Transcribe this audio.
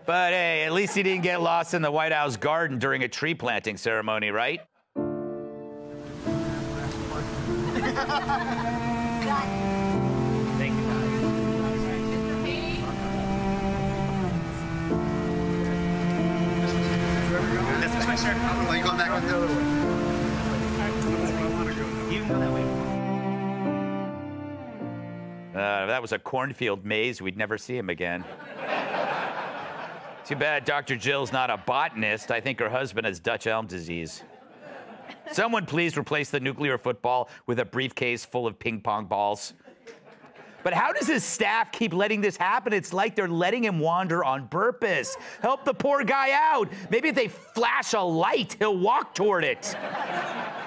But hey, at least he didn't get lost in the White House garden during a tree planting ceremony, right? Thank you. This is my shirt. Oh, you going back on the other way? You can go that way. That was a cornfield maze. We'd never see him again. Too bad Dr. Jill's not a botanist. I think her husband has Dutch elm disease. Someone please replace the nuclear football with a briefcase full of ping pong balls. But how does his staff keep letting this happen? It's like they're letting him wander on purpose. Help the poor guy out. Maybe if they flash a light, he'll walk toward it.